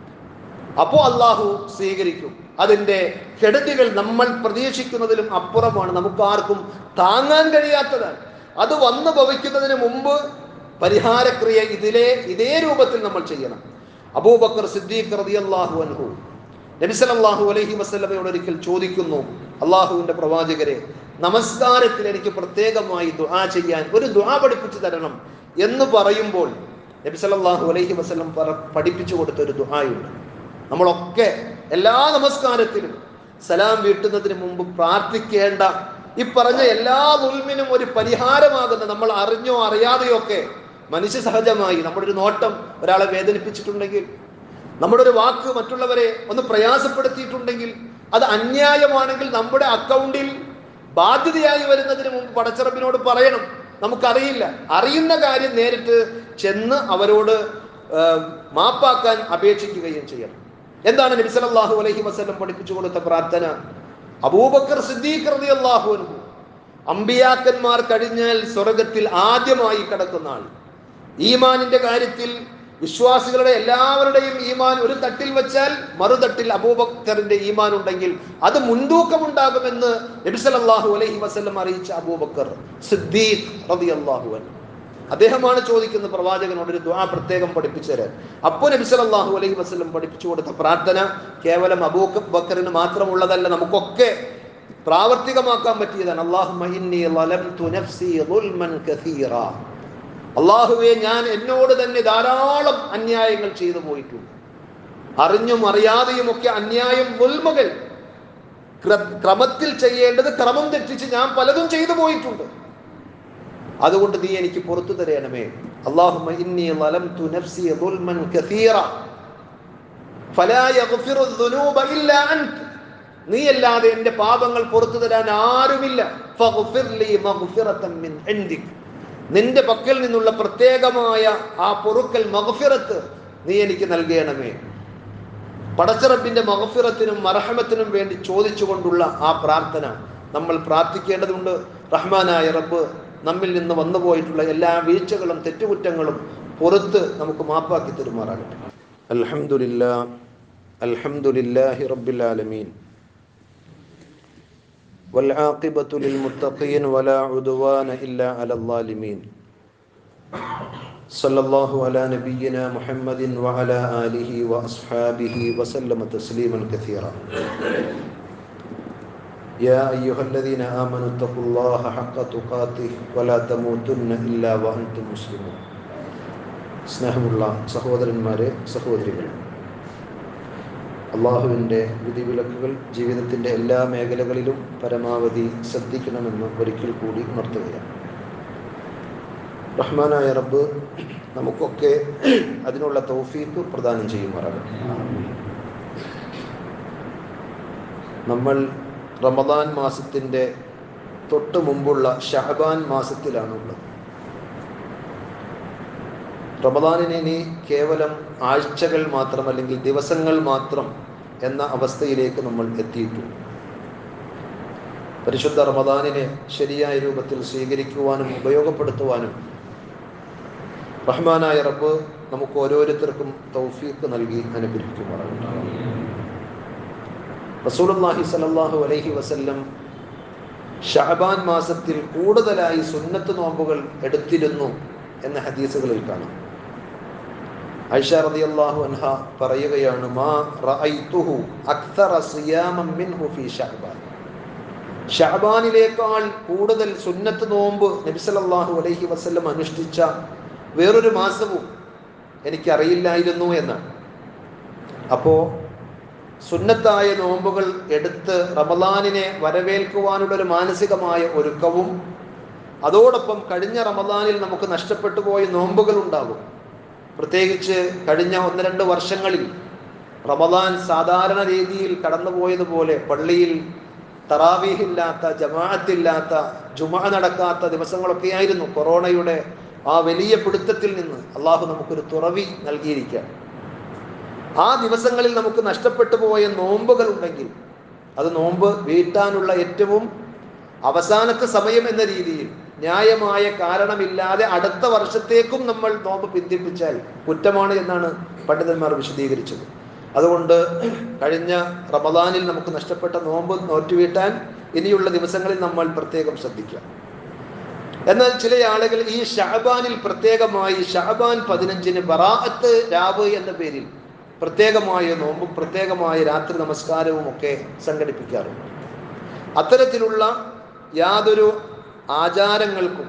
അപ്പോൾ അള്ളാഹു സ്വീകരിക്കും. അതിൻ്റെ കെടുതികൾ നമ്മൾ പ്രതീക്ഷിക്കുന്നതിലും അപ്പുറമാണ്, നമുക്കാർക്കും താങ്ങാൻ കഴിയാത്തതാണ്. അത് വന്നു ഭവിക്കുന്നതിന് മുമ്പ് പരിഹാരക്രിയ ഇതിലെ ഇതേ രൂപത്തിൽ നമ്മൾ ചെയ്യണം. അബൂബക്കർ സിദ്ദീഖ് റളിയല്ലാഹു അൻഹു നബി സല്ലല്ലാഹു അലൈഹി വസല്ലമയോട് ഒരിക്കൽ ചോദിക്കുന്നു, അള്ളാഹുവിൻ്റെ പ്രവാചകരെ, നമസ്കാരത്തിൽ എനിക്ക് പ്രത്യേകമായി ദുആ ചെയ്യാൻ ഒരു ദുആ പഠിപ്പിച്ചു തരണം എന്ന് പറയുമ്പോൾ നബി സല്ലല്ലാഹു അലൈഹി വസല്ലം പഠിപ്പിച്ചു കൊടുത്ത ഒരു ദുആയുണ്ട്. നമ്മളൊക്കെ എല്ലാ നമസ്കാരത്തിലും സലാം വീട്ടുന്നതിന് മുമ്പ് പ്രാർത്ഥിക്കേണ്ട ഈ പറഞ്ഞ എല്ലാ ദുൽമിനും ഒരു പരിഹാരമാകുന്ന, നമ്മൾ അറിഞ്ഞോ അറിയാതെയോ ഒക്കെ മനുഷ്യ സഹജമായി നമ്മുടെ ഒരു നോട്ടം ഒരാളെ വേദനിപ്പിച്ചിട്ടുണ്ടെങ്കിൽ, നമ്മുടെ ഒരു വാക്ക് മറ്റുള്ളവരെ ഒന്ന് പ്രയാസപ്പെടുത്തിയിട്ടുണ്ടെങ്കിൽ, അത് അന്യായമാണെങ്കിൽ നമ്മുടെ അക്കൗണ്ടിൽ ബാധ്യതയായി വരുന്നതിന് മുമ്പ് പടച്ചറബിനോട് പറയണം. നമുക്കറിയില്ല, അറിയുന്ന കാര്യം നേരിട്ട് ചെന്ന് അവരോട് മാപ്പാക്കാൻ അപേക്ഷിക്കുകയും ചെയ്യണം. എന്താണ് നബി സല്ലല്ലാഹു അലൈഹി വസല്ലം പഠിപ്പിച്ചു കൊടുത്ത പ്രാർത്ഥന? അബൂബക്കർ സിദ്ദീഖ് റളിയല്ലാഹു അൻഹു അമ്പിയാക്കന്മാർ കഴിഞ്ഞാൽ സ്വർഗത്തിൽ ആദ്യമായി കടക്കുന്ന ആൾ. ഈമാനിന്റെ കാര്യത്തിൽ വിശ്വാസികളുടെ എല്ലാവരുടെയും ഈമാൻ ഒരു തട്ടിൽ വെച്ചാൽ മറുതട്ടിൽ അബൂബക്കറിന്റെ ഈമാൻ ഉണ്ടെങ്കിൽ അത് മുൻതൂക്കമുണ്ടാകുമെന്ന് നബി സല്ലല്ലാഹു അലൈഹി വസല്ലം അറിയിച്ച അബൂബക്കർ സിദ്ദീഖ് റളിയല്ലാഹു അൻഹു അദ്ദേഹമാണ് ചോദിക്കുന്ന പ്രവാചകനോട് ഒരു ദുആ പ്രത്യേകം പഠിപ്പിച്ചു തരാൻ. അപ്പോൾ നബി സല്ലല്ലാഹു അലൈഹി വസല്ലം പഠിപ്പിച്ചു കൊടുത്ത പ്രാർത്ഥന കേവലം അബൂബക്കറിന് മാത്രമുള്ളതല്ല, നമുക്കൊക്കെ പ്രാവർത്തികമാക്കാൻ പറ്റിയതാണ്. അല്ലാഹുമ്മ ഇന്നി ളലംതു നഫ്സി ളുൽമൻ കസീറ. അല്ലാഹുവേ, ഞാൻ എന്നോട് തന്നെ ധാരാളം അന്യായങ്ങൾ ചെയ്തു പോയിട്ടുണ്ട്. അറിഞ്ഞും അറിയാതെയും ഒക്കെ അന്യായം, ളുൽമുകൾ, ക്രമത്തിൽ ചെയ്യേണ്ടത് ക്രമം തെറ്റിച്ച് ഞാൻ പലതും ചെയ്തു പോയിട്ടുണ്ട്. അതുകൊണ്ട് നീ എനിക്ക് പുറത്തു തരണമേ. അല്ലാഹുമ്മ ഇന്നി ളലംതു നഫ്സി ളുൽമൻ കസീറ ഫലാ യഗ്ഫിറു ദുനൂബ ഇല്ലാ അൻത. നീയല്ലാതെ എൻ്റെ പാപങ്ങൾ പുറത്തു തരാൻ ആരുമില്ല. ഫഗ്ഫിർ ലി മഗ്ഫിറതൻ മിൻ ഇൻദിക്. നിന്റെ പക്കൽ നിന്നുള്ള പ്രത്യേകമായ ആ പൊറുക്കൽ, മഗ്ഫിറത്ത് നീ എനിക്ക് നൽകണമേ. പടച്ചറബിന്റെ മഗ്ഫിറത്തിനും മർഹമത്തിനും വേണ്ടി ചോദിച്ചുകൊണ്ടുള്ള ആ പ്രാർത്ഥന നമ്മൾ പ്രാർത്ഥിക്കേണ്ടതുണ്ട്. റഹ്മാനായ റബ്ബ് നമ്മിൽ നിന്ന് വന്നുപോയിട്ടുള്ള എല്ലാ വീഴ്ചകളും തെറ്റുകുറ്റങ്ങളും പുറത്ത് നമുക്ക് മാപ്പാക്കി തരുമാറാകട്ടെ. അൽഹംദുലില്ലാ അൽഹംദുലില്ലാഹി റബ്ബിൽ ആലമീൻ والعاقبة للمتقين ولا عدوان إلا على الظالمين. صلى الله على نبينا محمد وعلى آله وأصحابه وسلم تسليما كثيرا. يا أيها الذين آمنوا اتقوا الله حق تقاته ولا تموتن إلا وأنتم مسلمون. സ്നേഹമുള്ള സഹോദരന്മാരെ, സഹോദരികൾ, അള്ളാഹുവിൻ്റെ വിധിവിലക്കുകൾ ജീവിതത്തിൻ്റെ എല്ലാ മേഖലകളിലും പരമാവധി ശ്രദ്ധിക്കണമെന്ന് ഒരിക്കൽ കൂടി ഉണർത്തുകയാണ്. റഹ്മാനായ റബ്ബ് നമുക്കൊക്കെ അതിനുള്ള തൗഫീഖ് പ്രദാനം ചെയ്യുമാറാകട്ടെ. നമ്മൾ റമദാൻ മാസത്തിൻ്റെ തൊട്ട് മുമ്പുള്ള ഷഅബാൻ മാസത്തിലാണുള്ളത്. റമദാനിന് ഇനി കേവലം ആഴ്ചകൾ മാത്രം അല്ലെങ്കിൽ ദിവസങ്ങൾ മാത്രം എന്ന അവസ്ഥയിലേക്ക് നമ്മൾ എത്തിയിട്ടുണ്ട്. പരിശുദ്ധ റമദാനിനെ ശരിയായ രൂപത്തിൽ സ്വീകരിക്കുവാനും ഉപയോഗപ്പെടുത്തുവാനും റഹ്മാനായ റബ്ബ് നമുക്ക് ഓരോരുത്തർക്കും തൗഫീഖ് നൽകി അനുഗ്രഹിക്കുമാറാകട്ടെ. റസൂലുള്ളാഹി സ്വല്ലല്ലാഹു അലൈഹി വസല്ലം ഷഅബാൻ മാസത്തിൽ കൂടുതലായി സുന്നത്ത് നോമ്പുകൾ എടുത്തിരുന്നു എന്ന ഹദീസുകളിൽ കാണാം. ആയിഷ റളിയല്ലാഹു അൻഹ പറയുകയാണ്, മാ റഅയ്തുഹു അക്തറ സിയാമൻ മിൻഹു ഫീ ശഅബാൻ. ഷഅബാനിലേക്കാൾ കൂടുതൽ സുന്നത്ത് നോമ്പ് നബി സല്ലല്ലാഹു അലൈഹി വസല്ലം അനുഷ്ഠിച്ച വേറൊരു മാസവും എനിക്കറിയില്ലായിരുന്നു എന്നാണ്. അപ്പോൾ സുന്നത്തായ നോമ്പുകൾ എടുത്ത് റമദാനിനെ വരവേൽക്കുവാനുള്ളൊരു മാനസികമായ ഒരുക്കവും, അതോടൊപ്പം കഴിഞ്ഞ റമദാനിൽ നമുക്ക് നഷ്ടപ്പെട്ടു പോയ നോമ്പുകൾ ഉണ്ടാകും. പ്രത്യേകിച്ച് കഴിഞ്ഞ ഒന്ന് രണ്ട് വർഷങ്ങളിൽ റമദാൻ സാധാരണ രീതിയിൽ കടന്നുപോയതുപോലെ പള്ളിയിൽ തറാവീഹില്ലാത്ത, ജമാഅത്തില്ലാത്ത, ജുമുഅ നടക്കാത്ത ദിവസങ്ങളൊക്കെയായിരുന്നു. കൊറോണയുടെ ആ വലിയ പിടുത്തത്തിൽ നിന്ന് അള്ളാഹു നമുക്കൊരു തുറവി നൽകിയിരിക്കുകയാണ്. ആ ദിവസങ്ങളിൽ നമുക്ക് നഷ്ടപ്പെട്ടു പോയ നോമ്പുകൾ ഉണ്ടെങ്കിൽ അത് നോമ്പ് വീട്ടാനുള്ള ഏറ്റവും അവസാനത്തെ സമയം എന്ന രീതിയിൽ ന്യായമായ കാരണമില്ലാതെ അടുത്ത വർഷത്തേക്കും നമ്മൾ നോമ്പ് പിന്തിപ്പിച്ചാൽ കുറ്റമാണ് എന്നാണ് പണ്ഡിതന്മാർ വിശദീകരിച്ചത്. അതുകൊണ്ട് കഴിഞ്ഞ റമദാനിൽ നമുക്ക് നഷ്ടപ്പെട്ട നോമ്പ് നോറ്റുവീട്ടാൻ ഇനിയുള്ള ദിവസങ്ങളിൽ നമ്മൾ പ്രത്യേകം ശ്രദ്ധിക്കുക. എന്നാൽ ചില ആളുകൾ ഈ ഷഅബാനിൽ പ്രത്യേകമായി ഷഅബാൻ പതിനഞ്ചിന് ബറാഅത്ത് രാവ് എന്ന പേരിൽ പ്രത്യേകമായ നോമ്പും പ്രത്യേകമായ രാത്രി നമസ്കാരവും ഒക്കെ സംഘടിപ്പിക്കാറുണ്ട്. അത്തരത്തിലുള്ള യാതൊരു ആചാരങ്ങൾക്കും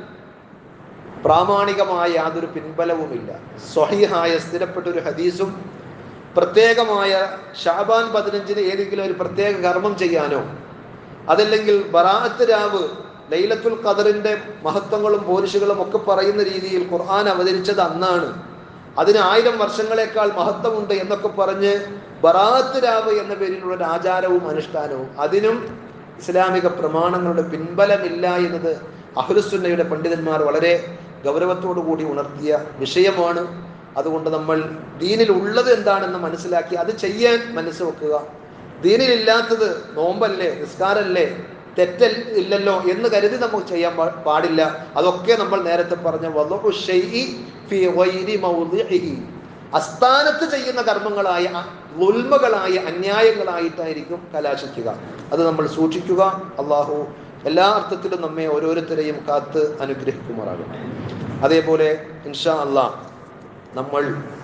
പ്രാമാണികമായ യാതൊരു പിൻബലവുമില്ല. സ്വഹീഹായ സ്ഥിരപ്പെട്ടൊരു ഹദീസും പ്രത്യേകമായ ഷഅബാൻ പതിനഞ്ചിന് ഏതെങ്കിലും ഒരു പ്രത്യേക കർമ്മം ചെയ്യാനോ അതല്ലെങ്കിൽ ബറാഅത്ത് രാവ് ലൈലത്തുൽ ഖദറിന്റെ മഹത്വങ്ങളും പോരിശുകളും ഒക്കെ പറയുന്ന രീതിയിൽ ഖുർആൻ അവതരിച്ചത് അന്നാണ്, അതിന് ആയിരം വർഷങ്ങളെക്കാൾ മഹത്വമുണ്ട് എന്നൊക്കെ പറഞ്ഞ് ബറാഅത്ത് രാവ് എന്ന പേരിലുള്ള ഒരു ആചാരവും അനുഷ്ഠാനവും അതിനും ഇസ്ലാമിക പ്രമാണങ്ങളുടെ പിൻബലമില്ല എന്നത് അഹ്ലുസുന്നയുടെ പണ്ഡിതന്മാർ വളരെ ഗൗരവത്തോടു കൂടി ഉണർത്തിയ വിഷയമാണ്. അതുകൊണ്ട് നമ്മൾ ദീനിൽ ഉള്ളത് എന്താണെന്ന് മനസ്സിലാക്കി അത് ചെയ്യാൻ മനസ്സ് വെക്കുക. ദീനിലില്ലാത്തത് നോമ്പല്ലേ, നിസ്കാരല്ലേ, തെറ്റൽ ഇല്ലല്ലോ എന്ന് കരുതി നമുക്ക് ചെയ്യാൻ പാടില്ല. അതൊക്കെ നമ്മൾ നേരത്തെ പറഞ്ഞ വദഉ ശൈഇ ഫീ ഗൈരി മൗദിഇഹി, അസ്ഥാനത്ത് ചെയ്യുന്ന കർമ്മങ്ങളായ ളുൽമകളായ അന്യായങ്ങളായിട്ടായിരിക്കും കലാശിക്കുക. അത് നമ്മൾ സൂക്ഷിക്കുക. അള്ളാഹു എല്ലാ അർത്ഥത്തിലും നമ്മെ ഓരോരുത്തരെയും കാത്ത് അനുഗ്രഹിക്കുമാറാകട്ടെ. അതേപോലെ ഇൻഷാ അള്ളാഹ് നമ്മൾ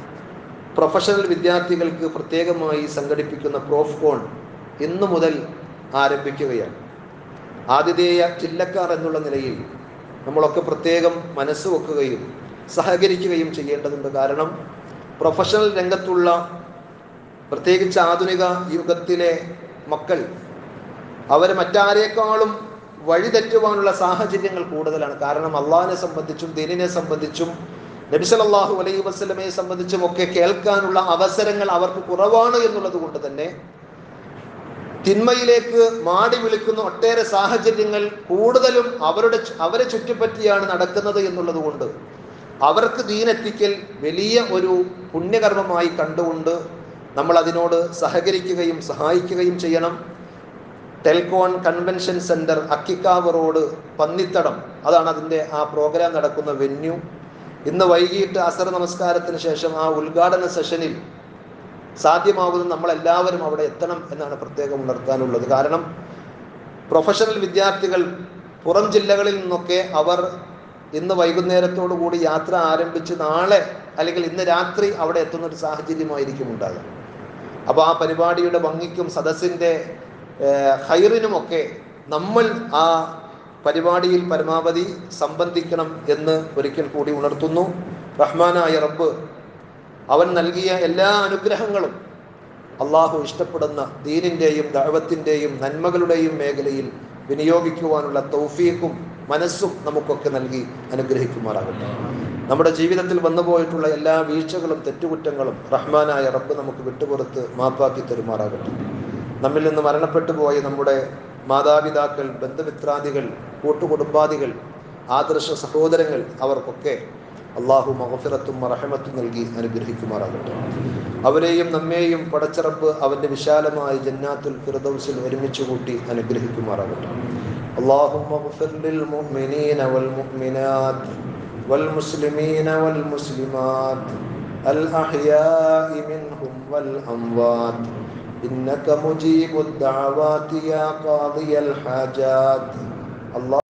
പ്രൊഫഷണൽ വിദ്യാർത്ഥികൾക്ക് പ്രത്യേകമായി സംഘടിപ്പിക്കുന്ന പ്രോഫ്കോൺ ഇന്നു മുതൽ ആരംഭിക്കുകയാണ്. ആതിഥേയ ജില്ലക്കാർ എന്നുള്ള നിലയിൽ നമ്മളൊക്കെ പ്രത്യേകം മനസ്സ് വെക്കുകയും സഹകരിക്കുകയും ചെയ്യേണ്ടതുണ്ട്. കാരണം പ്രൊഫഷണൽ രംഗത്തുള്ള പ്രത്യേകിച്ച് ആധുനിക യുഗത്തിലെ മക്കൾ അവർ മറ്റാരേക്കാളും വഴിതെറ്റുവാനുള്ള സാഹചര്യങ്ങൾ കൂടുതലാണ്. കാരണം അള്ളാഹിനെ സംബന്ധിച്ചും ദീനിനെ സംബന്ധിച്ചും നബി സല്ലല്ലാഹു അലൈഹി വസല്ലമയെ സംബന്ധിച്ചും ഒക്കെ കേൾക്കാനുള്ള അവസരങ്ങൾ അവർക്ക് കുറവാണ് എന്നുള്ളത് കൊണ്ട് തന്നെ തിന്മയിലേക്ക് മാടി വിളിക്കുന്ന ഒട്ടേറെ സാഹചര്യങ്ങൾ കൂടുതലും അവരുടെ അവരെ ചുറ്റിപ്പറ്റിയാണ് നടക്കുന്നത് എന്നുള്ളത് കൊണ്ട് അവർക്ക് ദീനെത്തിക്കൽ വലിയ ഒരു പുണ്യകർമ്മമായി കണ്ടുകൊണ്ട് നമ്മൾ അതിനോട് സഹകരിക്കുകയും സഹായിക്കുകയും ചെയ്യണം. Telcon convention centre, Akkikavu road, Pannithadam, അതാണ് അതിൻ്റെ ആ പ്രോഗ്രാം നടക്കുന്ന വെന്യൂ. ഇന്ന് വൈകിട്ട് അസർ നമസ്കാരത്തിന് ശേഷം ആ ഉദ്ഘാടന സെഷനിൽ സാധ്യമാകുന്ന നമ്മളെല്ലാവരും അവിടെ എത്തണം എന്നാണ് പ്രത്യേകം ഉണർത്താനുള്ളത്. കാരണം പ്രൊഫഷണൽ വിദ്യാർത്ഥികൾ പുറം ജില്ലകളിൽ നിന്നൊക്കെ അവർ ഇന്ന് വൈകുന്നേരത്തോടു കൂടി യാത്ര ആരംഭിച്ച് നാളെ അല്ലെങ്കിൽ ഇന്ന് രാത്രി അവിടെ എത്തുന്ന ഒരു സാഹചര്യമായിരിക്കും ഉണ്ടാകുക. അപ്പോൾ ആ പരിപാടിയുടെ ഭംഗിക്കും സദസ്സിൻ്റെ ഖൈറിനുമൊക്കെ നമ്മൾ ആ പരിപാടിയിൽ പരമാവധി സംബന്ധിക്കണം എന്ന് ഒരിക്കൽ കൂടി ഉണർത്തുന്നു. റഹ്മാനായ റബ്ബ് അവൻ നൽകിയ എല്ലാ അനുഗ്രഹങ്ങളും അള്ളാഹു ഇഷ്ടപ്പെടുന്ന ദീനിൻ്റെയും ദഅവത്തിൻ്റെയും നന്മകളുടെയും മേഖലയിൽ വിനിയോഗിക്കുവാനുള്ള തൗഫീഖും മനസ്സും നമുക്കൊക്കെ നൽകി അനുഗ്രഹിക്കുമാറാകട്ടെ. നമ്മുടെ ജീവിതത്തിൽ വന്നുപോയിട്ടുള്ള എല്ലാ വീഴ്ചകളും തെറ്റുകുറ്റങ്ങളും റഹ്മാനായ റബ്ബ് നമുക്ക് വിട്ടുപുറത്ത് മാപ്പാക്കി തരുമാറാകട്ടെ. നമ്മിൽ നിന്ന് മരണപ്പെട്ടു പോയ നമ്മുടെ മാതാപിതാക്കൾ, ബന്ധുമിത്രാദികൾ, കൂട്ടുകുടുംബാദികൾ, ആദർശ സഹോദരങ്ങൾ, അവർക്കൊക്കെ അള്ളാഹു മഗ്ഫിറത്തും റഹ്മത്തും നൽകി അനുഗ്രഹിക്കുമാറാകട്ടെ. അവരെയും നമ്മെയും പടച്ചറബ് അവൻ്റെ വിശാലമായ ജന്നാത്തുൽ ഫിർദൗസിൽ ഒരുമിച്ച് കൂട്ടി അനുഗ്രഹിക്കുമാറാകട്ടെ. اللهم اغفر للمؤمنين والمؤمنات والمسلمين والمسلمات الأحياء منهم والأموات إنك مجيب الدعوات يا قاضي الحاجات. الله